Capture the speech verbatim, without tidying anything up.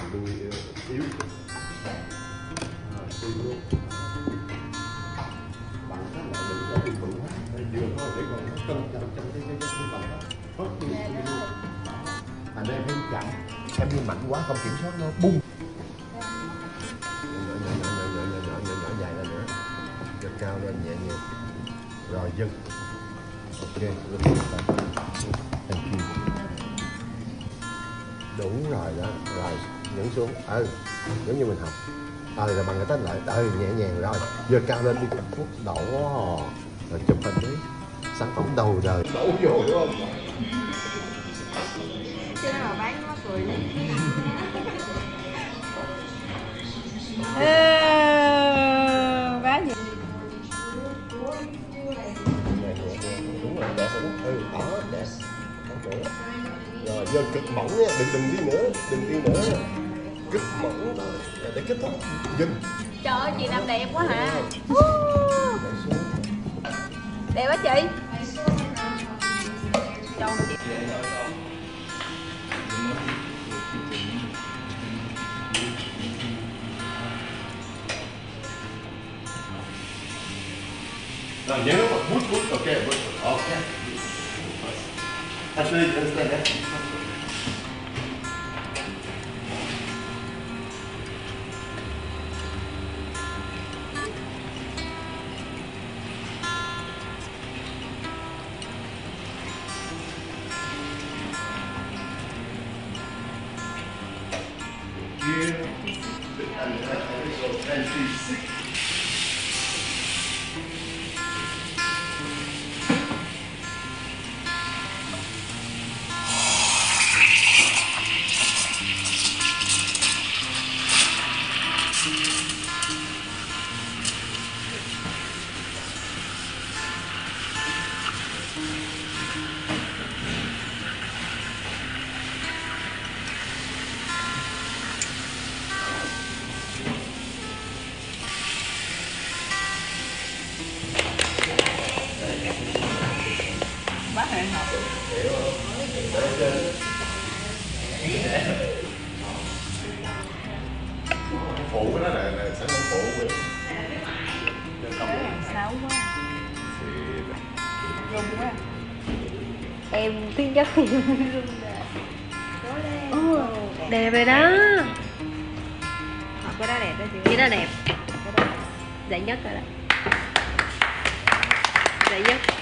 đuôi yếu. Tùy luôn. Bạn các loại đừng có bị bự hết. Vừa thôi để còn nó cân trong trong cái cái cái bằng đó. Hết đi đi luôn. Thành ra em phải chậm. Em đi mạnh quá không kiểm soát nó bung. Nhỏ nhỏ nhỏ nhỏ nhỏ nhỏ nhỏ nhỏ dài lên nữa. Giật cao lên nhẹ nhàng. Rồi dừng. Ok, lên. Thank you. Đúng rồi đó, rồi nhấn xuống, ừ, giống như mình học, ừ là bằng cái tách lại, ừ nhẹ nhàng rồi, giơ cao lên đi, phút đổ, rồi chụp hình đi, sản phẩm đầu đời, đổ vô đúng không? Chứ mà bán nó cười lên. Bán gì? Đúng rồi, đẹp rồi đó, ừ, đó, đẹp, rồi giờ cực mỏng nha, đừng đừng đi nữa, đừng đi nữa, cực mỏng rồi, để kết thúc, dừng. Trời ơi, chị làm đẹp quá hả? Đẹp quá chị. Chồng chị. Rồi nhớ mà bút bút, ok, bút, ok. Actually, understand that. Here, and twenty-six. Bác hẹn học. Phụ cái đó là, là sản phẩm phụ rồi. Xấu quá. Rung quá. Em tiếng chất thì rung rồi. Ồ, đẹp rồi đó. Cái đó đẹp đó chị. Cái đó đẹp. Giải nhất rồi đó. Giải nhất.